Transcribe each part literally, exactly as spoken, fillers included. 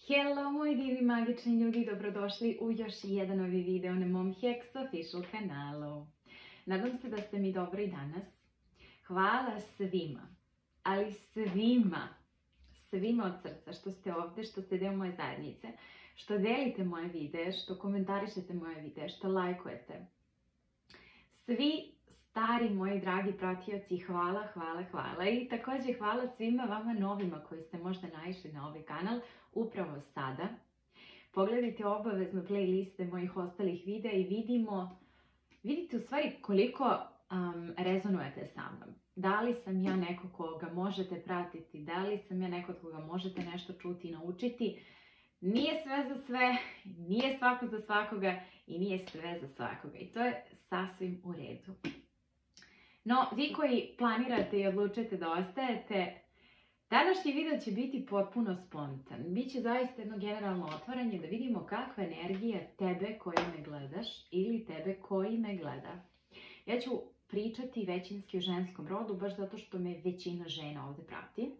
Hello moji divni magični ljudi, dobrodošli u još jedan novi video na mom Hex Official kanalu. Nadam se da ste mi dobro i danas. Hvala svima, ali svima, svima od srca što ste ovdje, što ste deo moje zajednice, što delite moje videe, što komentarišete moje videe, što lajkujete. Svi stari moji dragi pratioci, hvala, hvala, hvala. I također hvala svima vama novima koji ste možda naišli na ovaj kanal upravo sada. Pogledajte obavezno playliste mojih ostalih videa i vidimo, vidite u stvari koliko um, rezonujete sa mnom. Da li sam ja neko koga možete pratiti, da li sam ja neko koga možete nešto čuti i naučiti. Nije sve za sve, nije svako za svakoga i nije sve za svakoga. I to je sasvim u redu. No, vi koji planirate i odlučite da ostajete, današnji video će biti potpuno spontan. Biće zaista jedno generalno otvaranje da vidimo kakva energija tebe koji me gledaš ili tebe koji me gleda. Ja ću pričati većinski o ženskom rodu, baš zato što me većina žena ovdje prati.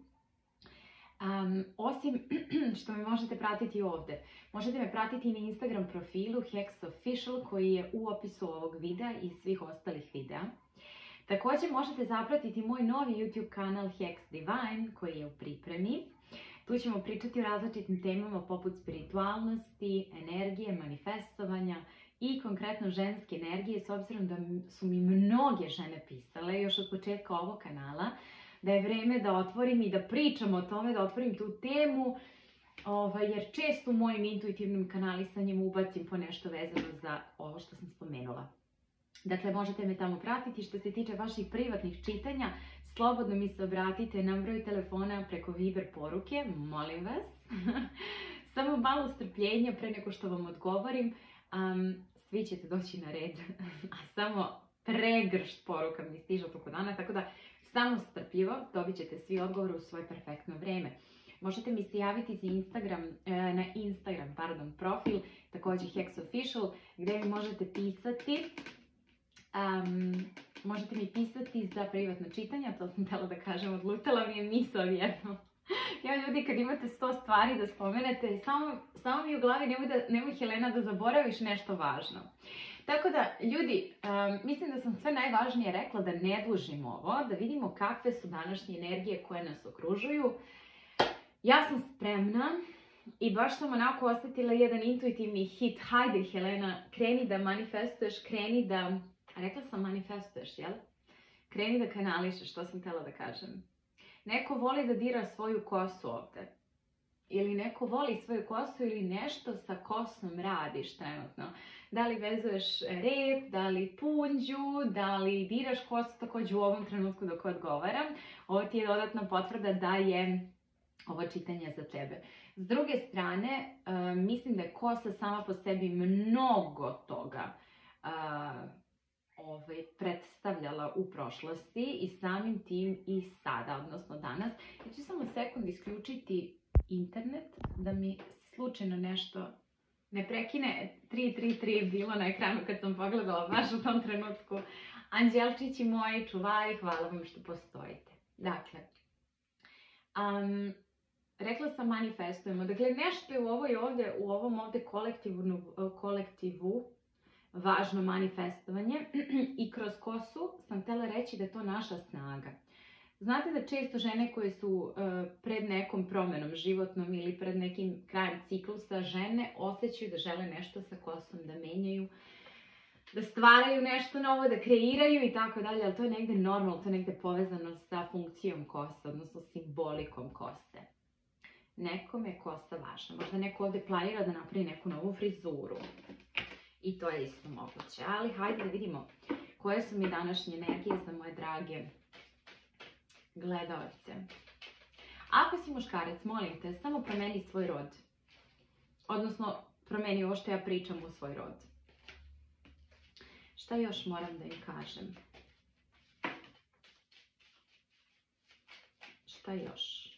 Um, osim što me možete pratiti ovdje, možete me pratiti na Instagram profilu Hex Official koji je u opisu ovog videa i svih ostalih videa. Također možete zapratiti moj novi YouTube kanal Hex Divine koji je u pripremi. Tu ćemo pričati o različitim temama poput spiritualnosti, energije, manifestovanja i konkretno ženske energije, s obzirom da su mi mnoge žene pisale još od početka ovog kanala da je vreme da otvorim i da pričam o tome, da otvorim tu temu, ovaj, jer često u mojim intuitivnim kanalisanjem ubacim po nešto vezano za ovo što sam spomenula. Dakle, možete me tamo pratiti. Što se tiče vaših privatnih čitanja, slobodno mi se obratite na broj telefona preko Viber poruke, molim vas. Samo malo strpljenja pre nego što vam odgovorim. Um, svi ćete doći na red, a samo pregršt poruka mi stiže toko dana, tako da samo strpljivo dobit ćete svi odgovore u svoje perfektno vreme. Možete mi se javiti za Instagram, na Instagram pardon, profil, također Hex Official, gdje mi možete pisati. Um, možete mi pisati za privatno čitanja, to sam htjela da kažem, odlutala mi je misao jedno. Ja ljudi, kad imate sto stvari da spomenete, samo, samo mi u glavi nemoj, da, nemoj Helena da zaboraviš nešto važno. Tako da, ljudi, um, mislim da sam sve najvažnije rekla, da ne dužim ovo, da vidimo kakve su današnje energije koje nas okružuju. Ja sam spremna i baš sam onako osjetila jedan intuitivni hit. Hajde Helena, kreni da manifestuješ, kreni da... Rekla sam manifestuješ, jel? Kreni da kanališeš, što sam htjela da kažem. Neko voli da dira svoju kosu ovdje. Ili neko voli svoju kosu ili nešto sa kosom radiš trenutno. Da li vezuješ rep, da li punđu, da li diraš kosu, također u ovom trenutku dok odgovaram. Ovo ti je dodatna potvrda da je ovo čitanje za tebe. S druge strane, uh, mislim da je kosa sama po sebi mnogo toga uh, Ovaj, predstavljala u prošlosti i samim tim i sada, odnosno danas. Ja ću samo sekund isključiti internet da mi slučajno nešto ne prekine. tri tri tri je bilo na ekranu kad sam pogledala baš u tom trenutku. Anđelčići moji, čuvari, hvala vam što postojite. Dakle, um, rekla sam manifestujemo. Dakle, nešto je u, ovoj ovdje, u ovom ovdje kolektivu, kolektivu važno manifestovanje i kroz kosu sam htjela reći da je to naša snaga. Znate da često žene koje su uh, pred nekom promjenom životnom ili pred nekim krajem ciklusa, žene osjećaju da žele nešto sa kosom da menjaju, da stvaraju nešto novo, da kreiraju i tako dalje, ali to je negdje normalno, to je negdje povezano sa funkcijom kose, odnosno simbolikom kose. Nekom je kosa važna, možda neko ovdje planira da napravi neku novu frizuru. I to je isto moguće, ali hajde da vidimo koje su mi današnje energije za moje drage gledalce. Ako si muškarac, molim te, samo promeni svoj rod. Odnosno, promeni ovo što ja pričam u svoj rod. Šta još moram da im kažem? Šta još?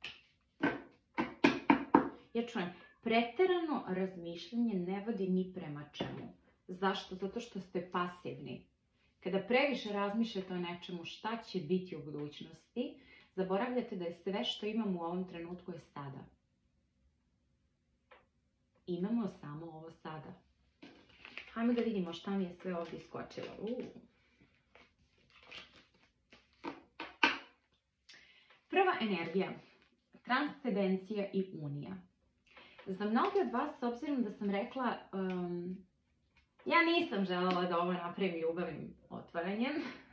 Ja čujem. Preterano razmišljanje ne vodi ni prema čemu. Zašto? Zato što ste pasivni. Kada previše razmišljate o nečemu šta će biti u budućnosti, zaboravljate da je sve što imamo u ovom trenutku je sada. imamo samo ovo sada. Hajmo da vidimo šta mi je sve ovdje iskočilo. Uh. Prva energija, transcendencija i unija. Za mnoge od vas, s obzirom da sam rekla, um, ja nisam željela da ovo napravim ljubavnim otvaranjem.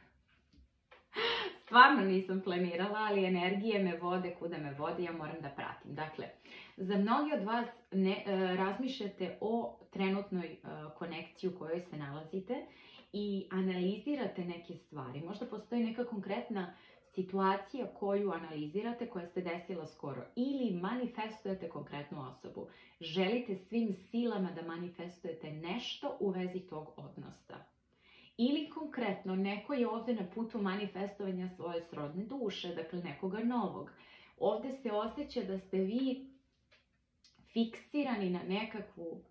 Stvarno nisam planirala, ali energije me vode kuda me vode, ja moram da pratim. Dakle, za mnogi od vas ne, e, razmišljate o trenutnoj e, konekciji u kojoj se nalazite i analizirate neke stvari. Možda postoji neka konkretna situacija koju analizirate, koja se desila skoro, ili manifestujete konkretnu osobu. Želite svim silama da manifestujete nešto u vezi tog odnosa. Ili konkretno, neko je ovdje na putu manifestovanja svoje srodne duše, dakle nekoga novog. Ovdje se osjeća da ste vi fiksirani na nekakvu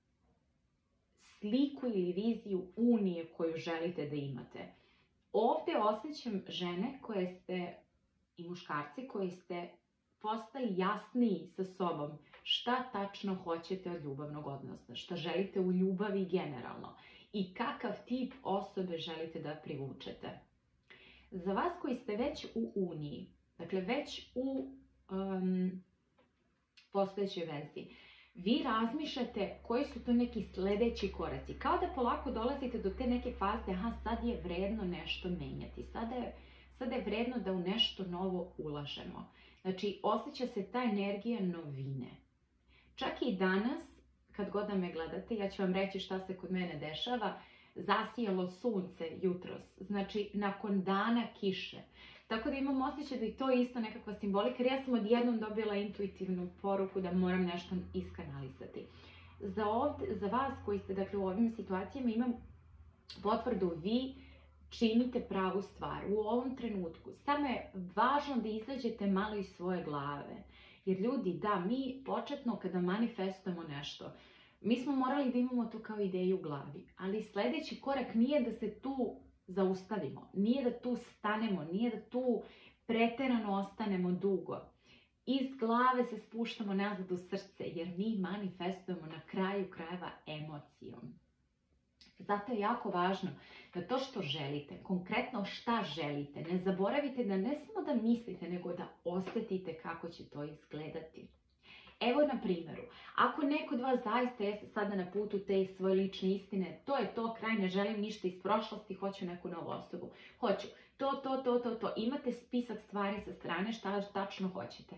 sliku ili viziju unije koju želite da imate. Ovdje osjećam žene koje ste, i muškarci koji ste postali jasniji sa sobom šta tačno hoćete od ljubavnog odnosa, šta želite u ljubavi generalno i kakav tip osobe želite da privučete. Za vas koji ste već u uniji, dakle već u um, postojećoj vezi, vi razmišljate koji su to neki sljedeći koraci. Kao da polako dolazite do te neke faze, aha, sad je vredno nešto menjati, sada je, sada je vredno da u nešto novo ulažemo. Znači, osjeća se ta energija novine. Čak i danas, kad god da me gledate, ja ću vam reći šta se kod mene dešava, zasijalo sunce jutros, znači nakon dana kiše. Tako da imam osjećaj da i to je isto nekakva simbolika, jer ja sam odjednom dobila intuitivnu poruku da moram nešto iskanalisati. Za, ovdje, za vas koji ste dakle, u ovim situacijama imam potvrdu, vi činite pravu stvar u ovom trenutku. Samo je važno da izađete malo iz svoje glave. Jer ljudi, da, mi početno kada manifestujemo nešto, mi smo morali da imamo to kao ideju u glavi. Ali sljedeći korak nije da se tu zaustavimo, nije da tu stanemo, nije da tu preterano ostanemo dugo. Iz glave se spuštamo nazad u srce, jer mi manifestujemo na kraju krajeva emocijom. Zato je jako važno da to što želite, konkretno šta želite, ne zaboravite da ne samo da mislite, nego da osjetite kako će to izgledati. Evo na primjeru, ako neko od vas zaista jeste sada na putu te svoje lične istine, to je to, kraj, ne želim ništa iz prošlosti, hoću neku novu osobu. Hoću to, to, to, to, to. Imate spisak stvari sa strane šta tačno hoćete.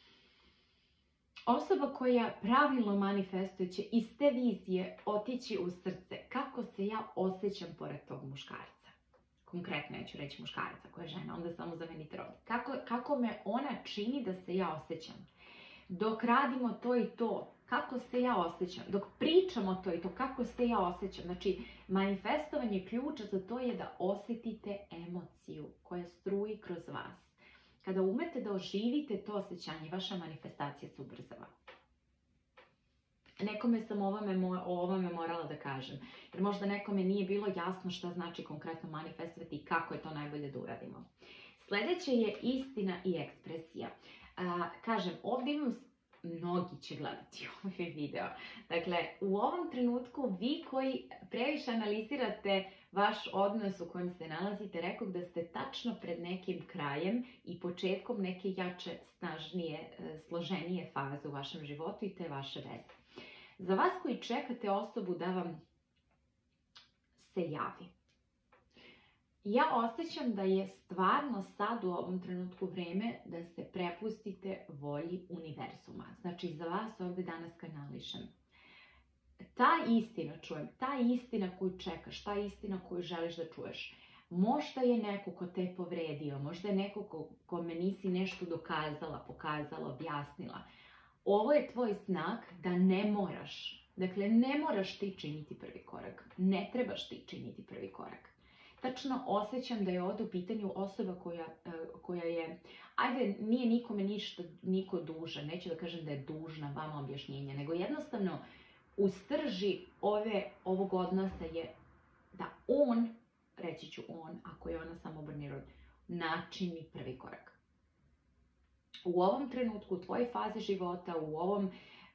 Osoba koja pravilno manifestuje će iz te vizije otići u srce. Kako se ja osjećam pored tog muškarca? Konkretno ja ću reći muškarca koja je žena, onda samo zamenite rod. Kako, kako me ona čini da se ja osjećam? Dok radimo to i to, kako se ja osjećam? Dok pričamo to i to, kako se ja osjećam? Znači, manifestovanje ključa za to je da osjetite emociju koja struji kroz vas. Kada umete da oživite to osjećanje, vaša manifestacija se ubrzava. Nekome sam ovome, o ovome morala da kažem, jer možda nekome nije bilo jasno šta znači konkretno manifestovati i kako je to najbolje da uradimo. Sljedeće je istina i ekspresija. A, kažem, ovdje imam, mnogi će gledati ovaj video. Dakle, u ovom trenutku vi koji previše analizirate vaš odnos u kojem se nalazite, rekao da ste tačno pred nekim krajem i početkom neke jače, snažnije, složenije faze u vašem životu i te vaše veze. Za vas koji čekate osobu da vam se javi, ja osjećam da je stvarno sad u ovom trenutku vreme da se prepustite volji univerzuma. Znači, za vas ovdje danas kanališem. Ta istina, čujem, ta istina koju čekaš, ta istina koju želiš da čuješ, možda je neko ko te je povredio, možda je neko ko, kome nisi nešto dokazala, pokazala, objasnila. Ovo je tvoj znak da ne moraš, dakle ne moraš ti činiti prvi korak, ne trebaš ti činiti prvi korak. Tačno osjećam da je ovdje u pitanju osoba koja, koja je, ajde, nije nikome ništa, niko dužan, neću da kažem da je dužna vama objašnjenja, nego jednostavno u srži ove, ovog odnosa je da on, reći ću on, ako je ona samo obrni rod, načini prvi korak. U ovom trenutku, u tvojoj fazi života, u, ovom,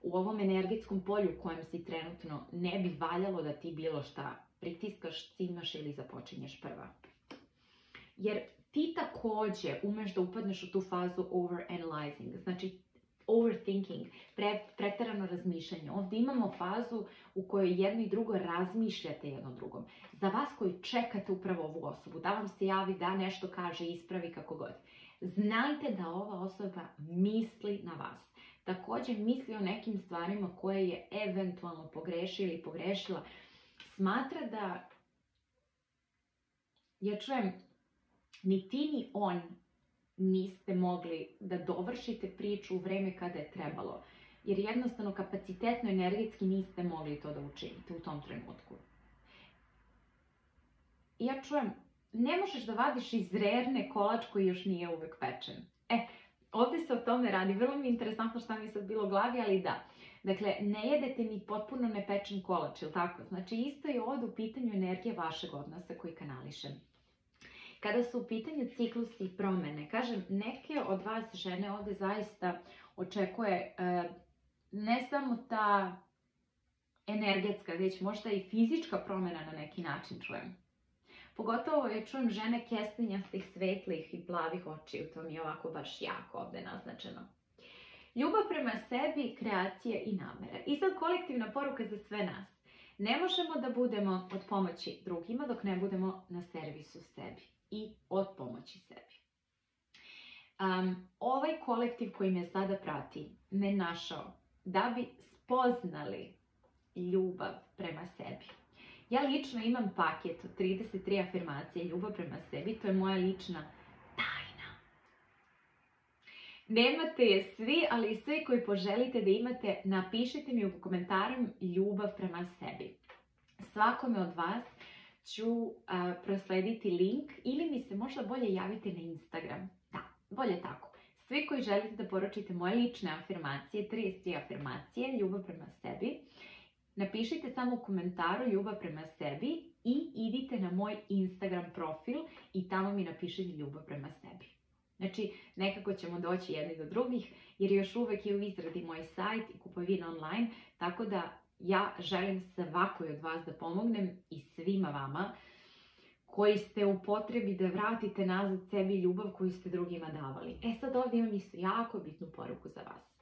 u ovom energetskom polju u kojem si trenutno ne bi valjalo da ti bilo šta pritiskaš, cimaš ili započinješ prva. Jer ti takođe umeš da upadneš u tu fazu overanalyzing, znači overthinking, pre, preterano razmišljanje. Ovdje imamo fazu u kojoj jedno i drugo razmišljate jedno drugom. Za vas koji čekate upravo ovu osobu, da vam se javi, da nešto kaže, ispravi, kako god. Znajte da ova osoba misli na vas. Također misli o nekim stvarima koje je eventualno pogrešila ili pogrešila. Smatra da, ja čujem, ni ti ni on niste mogli da dovršite priču u vreme kada je trebalo. Jer jednostavno kapacitetno, energetski niste mogli to da učinite u tom trenutku. Ja čujem, ne možeš da vadiš iz rerne kolač koji još nije uvek pečen. E, ovdje se o tome radi. Vrlo mi je interesantno šta mi je sad bilo u glavi, ali da. Dakle, ne jedete ni potpuno nepečen kolač, ili tako? Znači, isto je ovdje u pitanju energije vašeg odnosa koji kanališem. Kada su u pitanju ciklusi i promene, kažem, neke od vas žene ovdje zaista očekuje e, ne samo ta energetska, već možda i fizička promjena na neki način, čujem. Pogotovo je čujem žene kestenjastih, svetlih i plavih očiju, to mi je ovako baš jako ovdje naznačeno. Ljubav prema sebi, kreacije i namere. I sad kolektivna poruka za sve nas. Ne možemo da budemo od pomoći drugima dok ne budemo na servisu sebi i od pomoći sebi. Um, ovaj kolektiv koji me sada prati me našao da bi spoznali ljubav prema sebi. Ja lično imam paket od trideset tri afirmacije ljubav prema sebi, to je moja lična tajna. Nemate je svi, ali i svi koji poželite da imate, napišite mi u komentaru ljubav prema sebi. Svakome od vas ću uh, proslediti link ili mi se možda bolje javite na Instagram. Da, bolje tako. Svi koji želite da poručite moje lične afirmacije, trideset tri afirmacije, ljubav prema sebi, napišite samo u komentaru ljubav prema sebi i idite na moj Instagram profil i tamo mi napišite ljubav prema sebi. Znači, nekako ćemo doći jedni do drugih, jer još uvek je u izradi moj sajt i kupovina online, tako da ja želim svakoj od vas da pomognem i svima vama koji ste u potrebi da vratite nazad sebi ljubav koju ste drugima davali. E sad ovdje imam isto jako bitnu poruku za vas.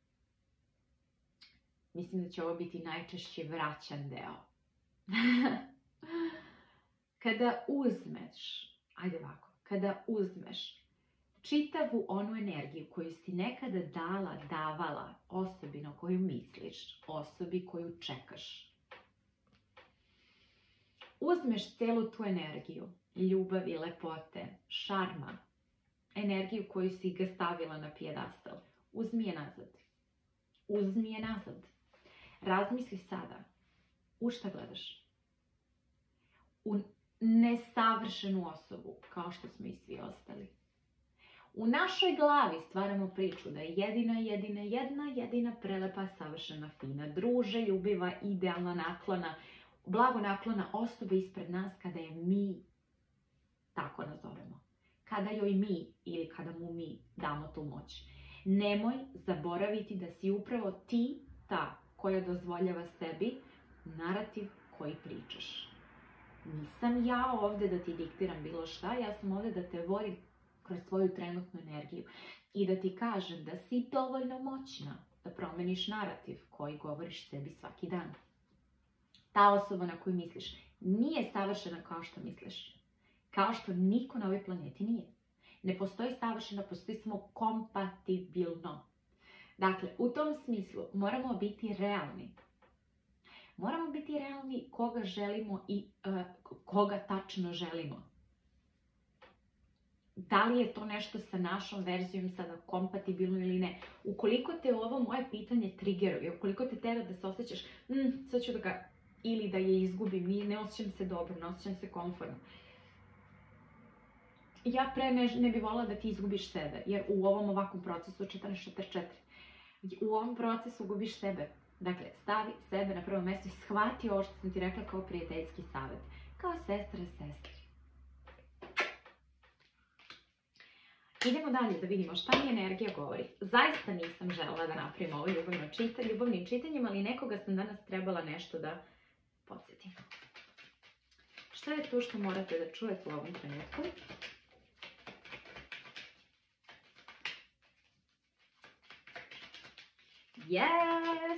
Mislim da će ovo biti najčešće vraćan deo. Kada uzmeš, ajde ovako, kada uzmeš čitavu onu energiju koju si nekada dala, davala osobi na koju misliš, osobi koju čekaš. Uzmeš celu tu energiju, ljubavi, lepote, šarma, energiju koju si ga stavila na pijedastal. Uzmi je nazad. Uzmi je nazad. Razmisli sada, u šta gledaš? U nesavršenu osobu, kao što smo i svi ostali. U našoj glavi stvaramo priču da je jedina, jedina, jedna, jedina prelepa, savršena, fina, druže, ljubiva, idealna, naklona, blago naklona osoba ispred nas kada je mi tako nazovemo. Kada joj mi ili kada mu mi damo tu moć. Nemoj zaboraviti da si upravo ti ta koja dozvoljava sebi narativ koji pričaš. Nisam ja ovdje da ti diktiram bilo šta, ja sam ovdje da te vodim kroz svoju trenutnu energiju i da ti kažem da si dovoljno moćna da promeniš narativ koji govoriš sebi svaki dan. Ta osoba na koju misliš nije savršena kao što misliš. Kao što niko na ovoj planeti nije. Ne postoji savršeno, postoji samo kompatibilno. Dakle, u tom smislu moramo biti realni. Moramo biti realni koga želimo i uh, koga tačno želimo. Da li je to nešto sa našom verzijom sada kompatibilno ili ne. Ukoliko te ovo moje pitanje triggeruje, ukoliko te tera da se osjećaš, mm, sad ću da ga, ili da je izgubim, ne osjećam se dobro, ne osjećam se komfortno. Ja pre ne, ne bi volila da ti izgubiš sebe, jer u ovom ovakvom procesu četrnaest četrdeset četiri, u ovom procesu gubiš sebe. Dakle, stavi sebe na prvo mjesto i shvati ovo što sam ti rekla kao prijateljski savjet, kao sestra sestri. idemo dalje da vidimo šta mi energija govori. Zaista nisam želela da napravim ovo ljubavno čitanje, ljubavnim čitanjem, ali nekoga sam danas trebala nešto da podsjetim. Šta je to što morate da čujete u ovom trenutku? Yes!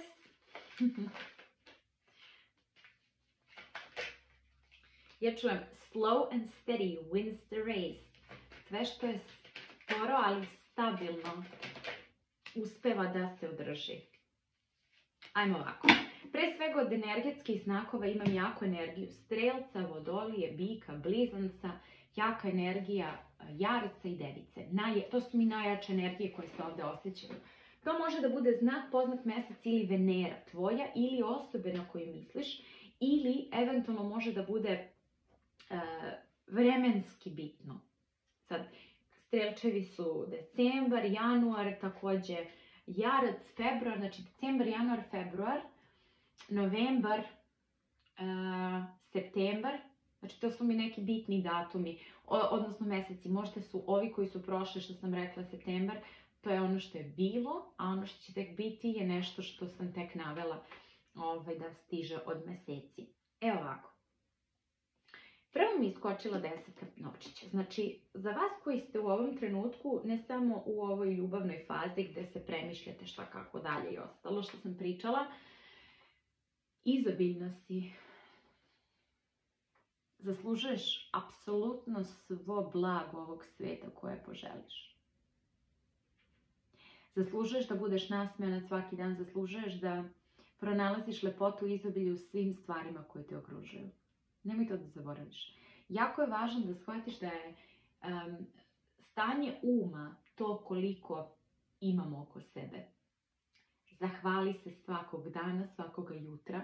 Ja čujem slow and steady wins the race. Sve što je sporo, ali stabilno, uspeva da se održi. Ajmo ovako. Pre svega od energetskih znakova imam jaku energiju strelca, vodolije, bika, blizanca, jaka energija jarca i device. Naj, to su mi najjače energije koje se ovde osjećaju. To može da bude znak, poznat mesec ili Venera tvoja ili osobe na koju misliš ili eventualno može da bude uh, vremenski bitno. Sad, strelčevi su decembar, januar, takođe jarac, februar, znači decembar, januar, februar, novembar, uh, septembar, znači to su mi neki bitni datumi, o, odnosno meseci, možda su ovi koji su prošli, što sam rekla, septembar, to je ono što je bilo, a ono što će tek biti je nešto što sam tek navela ovaj, da stiže od meseci. Evo ovako. Prvo mi je iskočila deseta novčića. Znači, za vas koji ste u ovom trenutku, ne samo u ovoj ljubavnoj fazi gde se premišljate šta kako dalje i ostalo što sam pričala, izobiljna si. Zaslužuješ apsolutno svo blago ovog sveta koje poželiš. Zaslužuješ da budeš nasmejana svaki dan, zaslužuješ da pronalaziš lepotu i izobilje u svim stvarima koje te okružuju. Nemoj to da zaboraviš. Jako je važno da shvatiš da je um, stanje uma to koliko imamo oko sebe. Zahvali se svakog dana, svakoga jutra.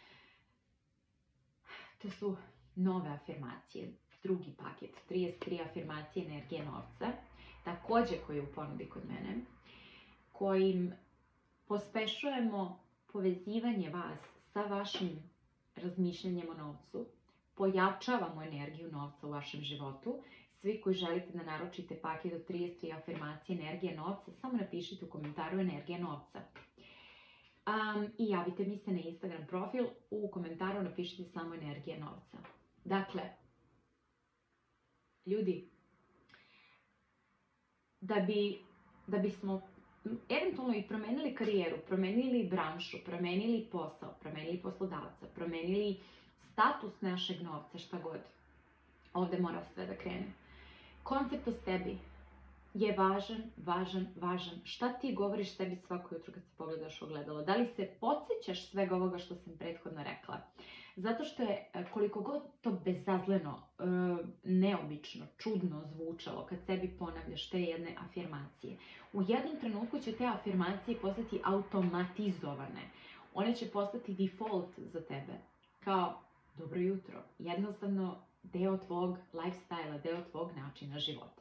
To su nove afirmacije, drugi paket, trideset tri afirmacije energije novca, takođe koji je u ponudi kod mene, kojim pospešujemo povezivanje vas sa vašim razmišljanjem o novcu, pojačavamo energiju novca u vašem životu. Svi koji želite da naručite paket od trideset tri afirmacije energije novca, samo napišite u komentaru energija novca. Um, I javite mi se na Instagram profil, u komentaru napišite samo energija novca. Dakle, ljudi, da bi, da bismo eventualno i promenili karijeru, promenili branšu, promenili posao, promenili poslodavca, promenili status našeg novca, šta god. Ovde mora sve da krene. Koncept o sebi je važan, važan, važan. Šta ti govoriš sebi svako jutro kad se pogledaš u ogledalo? Da li se podsjećaš svega ovoga što sam prethodno rekla? Zato što je koliko god to bezazleno, neobično, čudno zvučalo kad sebi ponavljaš te jedne afirmacije. U jednom trenutku će te afirmacije postati automatizovane. One će postati default za tebe. Kao dobro jutro. Jednostavno deo tvog lifestyle-a, deo tvog načina života.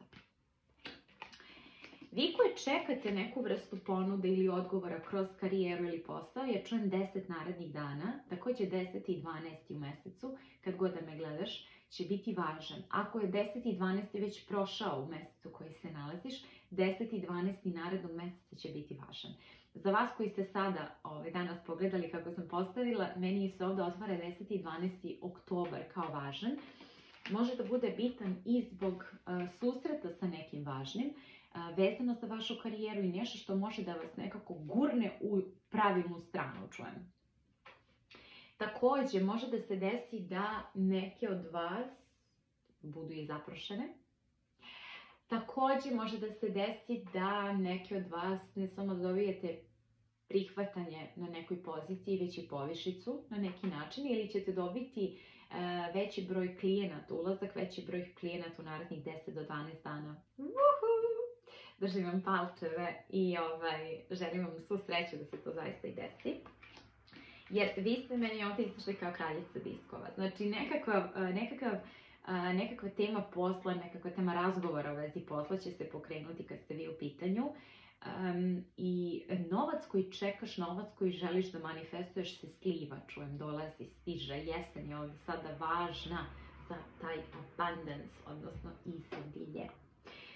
Vi koji čekate neku vrstu ponude ili odgovora kroz karijeru ili posao, ja čujem deset narednih dana, takođe deseti i dvanaesti u mesecu, kad god da me gledaš, će biti važan. Ako je deseti i dvanaesti već prošao u mesecu koji se nalaziš, deseti i dvanaesti narednog meseca će biti važan. Za vas koji ste sada ovaj, danas pogledali kako sam postavila, meni se ovde otvara deseti i dvanaesti oktobar kao važan. Može da bude bitan i zbog uh, susreta sa nekim važnim, vezano za vašu karijeru i nešto što može da vas nekako gurne u pravilnu stranu, čujem. Takođe, može da se desi da neke od vas budu i zaprošene. Takođe, može da se desi da neke od vas ne samo da dobijete prihvatanje na nekoj poziciji, već i povišicu na neki način, ili ćete dobiti uh, veći broj klijenata, ulazak veći broj klijenata u narednih deset do dvanaest dana. Uhu! Držim vam palčeve i ovaj, želim vam svu sreću da se to zaista i desi. Jer vi ste meni ovdje izašli kao kraljica diskova. Znači nekakav, nekakav, nekakva tema posla, nekakva tema razgovora u vezi posla će se pokrenuti kad ste vi u pitanju. Um, I novac koji čekaš, novac koji želiš da manifestuješ se sliva, čujem, dolazi, stiže, jesen je ovdje sada važna za taj abundance, odnosno izobilje.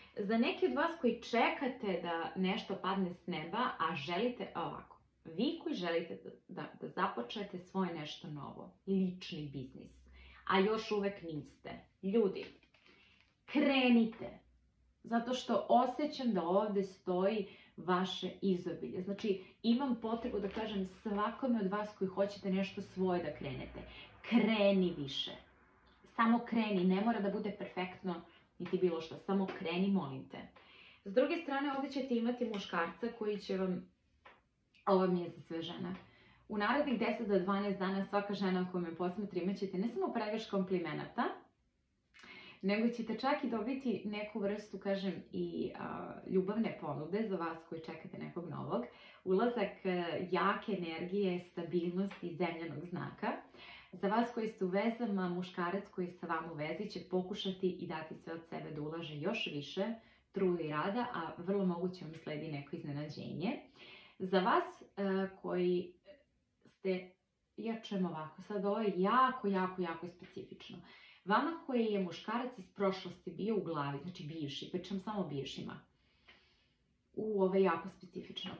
Za neki od vas koji čekate da nešto padne s neba, a želite ovako, vi koji želite da, da, da započnete svoje nešto novo, lični biznis, a još uvek niste, ljudi, krenite, zato što osjećam da ovde stoji vaše izobilje. Znači, imam potrebu da kažem svakome od vas koji hoćete nešto svoje da krenete. Kreni više. Samo kreni, ne mora da bude perfektno, niti bilo što. Samo kreni, molim te. S druge strane, ovdje ćete imati muškarca koji će vam, ovo mi je za sve žene, u narednih deset do dvanaest dana svaka žena koja me posmatra imat ćete ne samo pregrš komplimenata, nego ćete čak i dobiti neku vrstu, kažem, i a, ljubavne ponude za vas koji čekate nekog novog. Ulazak a, jake energije, stabilnosti, zemljanog znaka. Za vas koji ste u vezama, muškarac koji je sa vama u vezi će pokušati i dati sve od sebe da ulaže još više truda i rada, a vrlo moguće vam sledi neko iznenađenje. Za vas a, koji ste, ja čujem ovako, sad ovo je jako, jako, jako specifično. Vama koji je muškarac iz prošlosti bio u glavi, znači bivši, pričam samo o bivšima. U, ovo je jako specifično.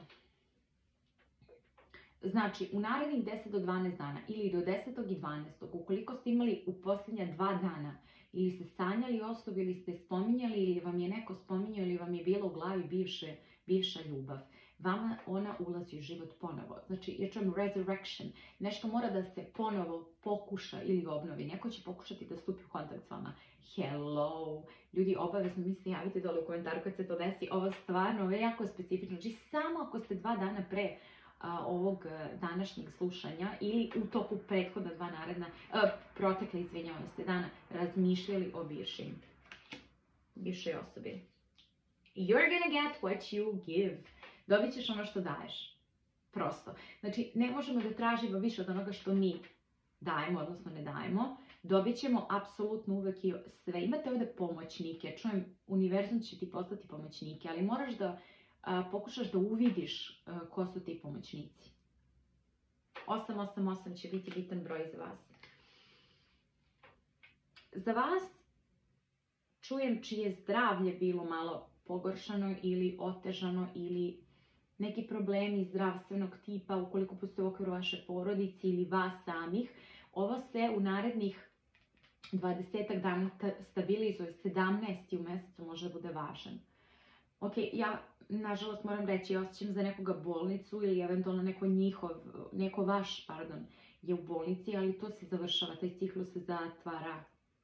Znači, u narednih deset do dvanaest dana ili do desetog i dvanaestog, ukoliko ste imali u posljednja dva dana ili ste sanjali osobu ili ste spominjali ili vam je neko spominjao ili vam je bilo u glavi bivše, bivša ljubav, vama ona ulazi u život ponovo. Znači, ja čujem resurrection. Nešto mora da se ponovo pokuša ili obnovi. Neko će pokušati da stupi u kontakt s vama. Hello! Ljudi, obavezno mi se javite dole u komentaru kad se to desi. Ovo stvarno, ovo je jako specifično. Znači, samo ako ste dva dana pre a, ovog današnjeg slušanja ili u toku prethodna dva naredna, a, protekle, izvinjavam se, dana, razmišljali o bivšim, bivšoj osobi. You're gonna get what you give. Dobit ćeš ono što daješ. Prosto. Znači, ne možemo da tražimo više od onoga što mi dajemo, odnosno ne dajemo. Dobit ćemo apsolutno uvek i sve. Imate ovde pomoćnike. Čujem, univerzum će ti postati pomoćnike, ali moraš da a, pokušaš da uvidiš a, ko su ti pomoćnici. osam osam osam će biti bitan broj za vas. Za vas čujem čije zdravlje bilo malo pogoršano ili otežano ili neki problemi zdravstvenog tipa ukoliko postoje u okviru vaše porodice ili vas samih. Ovo se u narednih dvadesetak dana stabilizuje, sedamnaesti u mesecu može da bude važan. Ok, ja nažalost moram reći, ja osjećam za nekoga bolnicu ili eventualno neko njihov, neko vaš, pardon, je u bolnici, ali to se završava, taj ciklus se zatvara.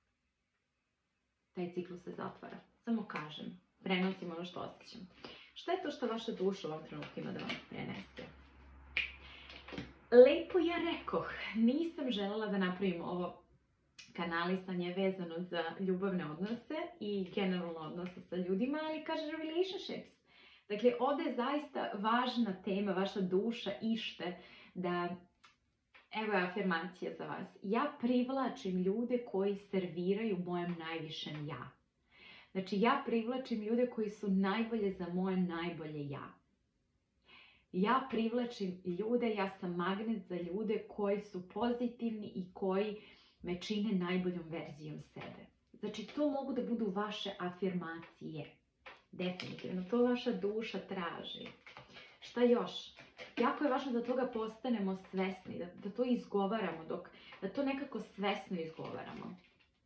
Taj ciklus se zatvara. Samo kažem, prenosim ono što osjećam. Šta je to što vaša duša u ovom trenutku ima da vam prenese? Lepo ja rekoh, nisam želela da napravim ovo kanalisanje vezano za ljubavne odnose i generalno odnose sa ljudima, ali kaže relationships. Dakle, ovde je zaista važna tema, vaša duša ište da, evo je afirmacija za vas, ja privlačim ljude koji serviraju mojem najvišem ja. Znači, ja privlačim ljude koji su najbolje za moje najbolje ja. Ja privlačim ljude, ja sam magnet za ljude koji su pozitivni i koji me čine najboljom verzijom sebe. Znači, to mogu da budu vaše afirmacije. Definitivno, to vaša duša traži. Šta još? Jako je važno da toga postanemo svesni, da, da to izgovaramo, dok, da to nekako svesno izgovaramo.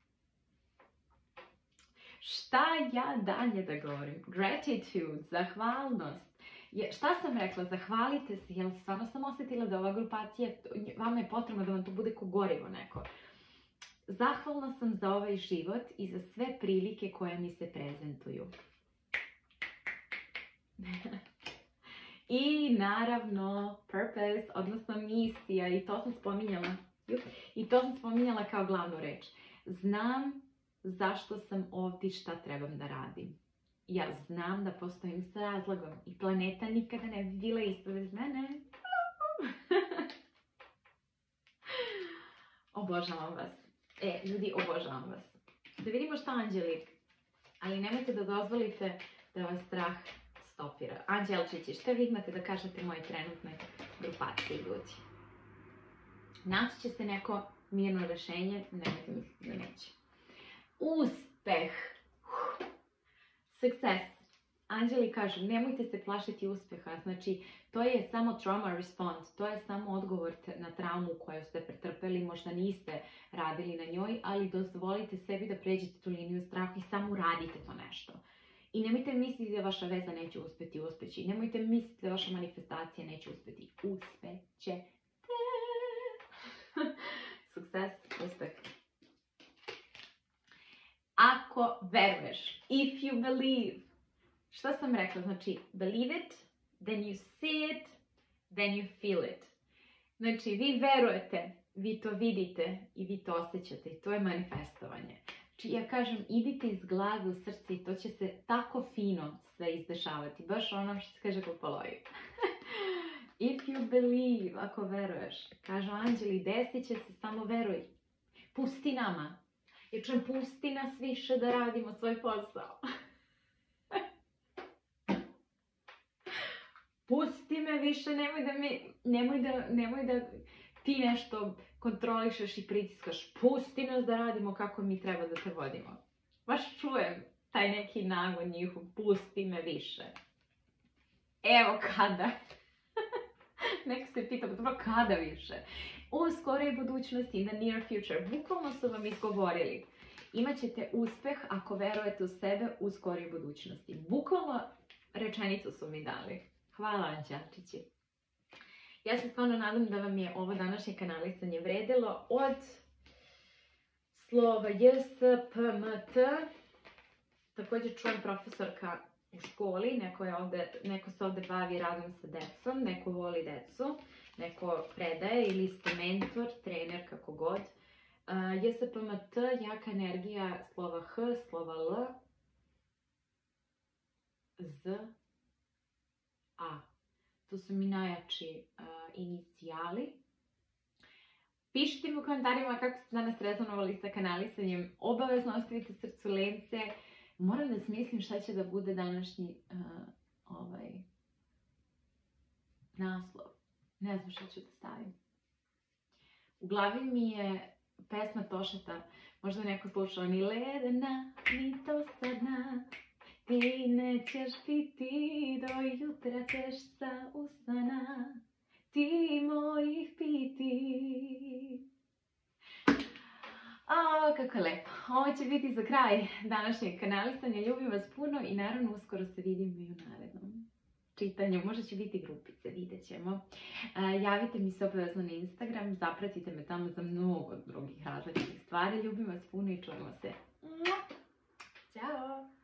Šta ja dalje da govorim? Gratitude, zahvalnost. Je, šta sam rekla? Zahvalite se, jer stvarno sam osjetila da ova grupacija, vama je potrebno da vam to bude ko gorivo neko. Zahvalna sam za ovaj život i za sve prilike koje mi se prezentuju. I naravno purpose, odnosno misija, i to sam spominjala. I to sam spominjala kao glavnu reč. Znam zašto sam ovdje i šta trebam da radim. Ja znam da postojim s razlogom i planeta nikada ne bi bila isto bez mene. Obožavam vas. E, ljudi, obožavam vas. Da vidimo šta anđeli, ali nemojte da dozvolite da vas strah stopira. Anđelčići, šta vi imate da kažete moje trenutne grupacije, ljudi? Naći će se neko mirno rešenje, nemojte misliti da neće. Uspeh! Success. Anđeli kažu, nemojte se plašiti uspeha, znači to je samo trauma response, to je samo odgovor na traumu koju ste pretrpeli, možda niste radili na njoj, ali dozvolite sebi da pređete tu liniju straha i samo uradite to nešto. I nemojte misliti da vaša veza neće uspeti, uspeći. Nemojte misliti da vaša manifestacija neće uspeti, uspećete. Success, uspeh. Ako veruješ, if you believe, šta sam rekla? Znači, believe it, then you see it, then you feel it. Znači, vi verujete, vi to vidite i vi to osjećate i to je manifestovanje. Znači, ja kažem, idite iz glave u srce i to će se tako fino sve izdešavati. Baš ono što se kaže po polovi. If you believe, ako veruješ, kažu anđeli, desit će se, samo veruj. Pusti nama. Jer čujem, pusti nas više da radimo svoj posao. Pusti me više, nemoj da mi, nemoj da, nemoj da ti nešto kontrolišeš i pritiskaš. Pusti nas da radimo kako mi treba da te vodimo. Baš čujem taj neki nagon njihov, pusti me više. Evo kada. Neko se pita, dobro, kada više? U skoroj budućnosti, in the near future, bukvalno su vam izgovorili. Imaćete uspeh ako verujete u sebe u skoroj budućnosti. Bukvalno rečenicu su mi dali. Hvala, Anđelčići. Ja se stvarno nadam da vam je ovo današnje kanalisanje vredilo od slova J, S, P, M, T. Također čujem profesorka u školi, neko, je ovde, neko se ovde bavi radom sa decom, neko voli decu, neko predaje ili ste mentor, trener, kako god. Uh, J, S, P, M, T, jaka energija slova H, slova L, Z, A. To su mi najjači uh, inicijali. Pišite mi u komentarima kako ste danas rezonovali sa kanalisanjem. Obavezno ostavite srcu lence. Moram da smislim šta će da bude današnji uh, ovaj, naslov. Ne znam šta ću da stavim. U glavi mi je pesma Tošeta. Možda neko slušao ni ledena, ni dosadna. Ti nećeš piti, do jutra ćeš sa usana, ti mojih piti. O, kako je lepo. Ovo će biti za kraj današnjeg kanalisanja. Ljubim vas puno i naravno uskoro se vidimo i u narednom čitanju. Možda će biti grupice, vidjet ćemo. Javite mi se obavezno na Instagram, zapratite me tamo za mnogo drugih različitih stvari. Ljubim vas puno i čujemo se. Ćao!